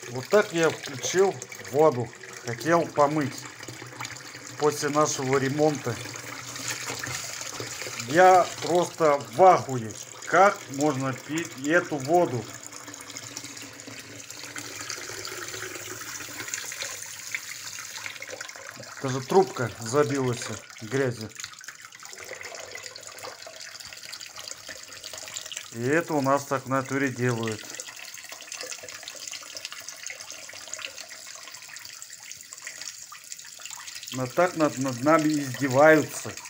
Вот так я включил воду. Хотел помыть после нашего ремонта. Я просто в ахуе. Как можно пить эту воду? Даже трубка забилась грязью. И это у нас так в натуре делают. Но так над нами издеваются.